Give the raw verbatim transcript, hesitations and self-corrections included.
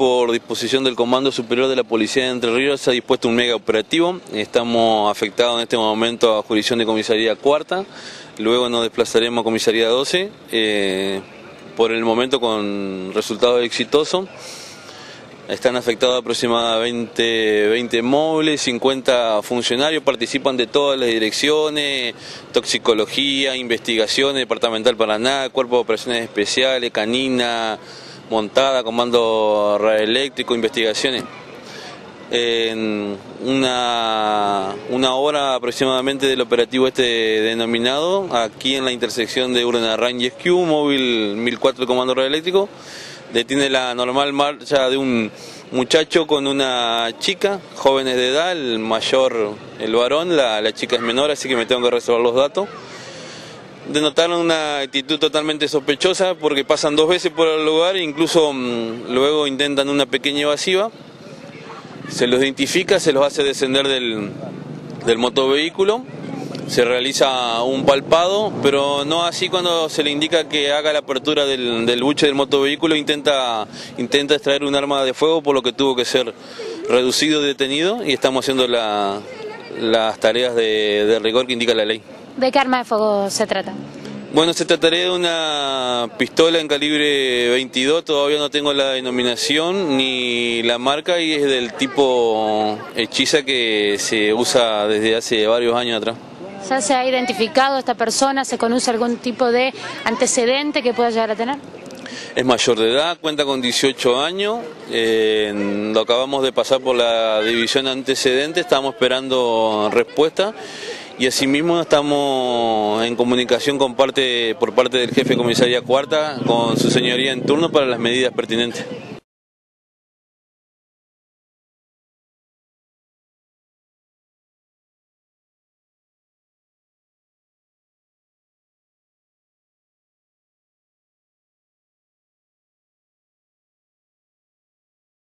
por disposición del Comando Superior de la Policía de Entre Ríos, se ha dispuesto un mega operativo. Estamos afectados en este momento a jurisdicción de Comisaría Cuarta, luego nos desplazaremos a Comisaría doce, eh, por el momento con resultados exitosos. Están afectados aproximadamente veinte móviles, cincuenta funcionarios, participan de todas las direcciones, toxicología, investigaciones, Departamental Paraná, Cuerpo de Operaciones Especiales, Canina, Montada, Comando Radioeléctrico, investigaciones. En una, una hora aproximadamente del operativo este denominado, aquí en la intersección de Urdanarán y Esquiú, móvil mil cuatro del Comando Radioeléctrico, detiene la normal marcha de un muchacho con una chica, jóvenes de edad, el mayor el varón, la, la chica es menor, así que me tengo que reservar los datos. Denotaron una actitud totalmente sospechosa porque pasan dos veces por el lugar e incluso mmm, luego intentan una pequeña evasiva. Se los identifica, se los hace descender del, del motovehículo. Se realiza un palpado, pero no así cuando se le indica que haga la apertura del, del buche del motovehículo, intenta, intenta extraer un arma de fuego, por lo que tuvo que ser reducido y detenido, y estamos haciendo la, las tareas de, de rigor que indica la ley. ¿De qué arma de fuego se trata? Bueno, se trataría de una pistola en calibre veintidós, todavía no tengo la denominación ni la marca, y es del tipo hechiza que se usa desde hace varios años atrás. ¿Ya se ha identificado esta persona? ¿Se conoce algún tipo de antecedente que pueda llegar a tener? Es mayor de edad, cuenta con dieciocho años, eh, lo acabamos de pasar por la división de antecedentes, estamos esperando respuesta y asimismo estamos en comunicación con parte, por parte del jefe de Comisaría Cuarta con su señoría en turno para las medidas pertinentes.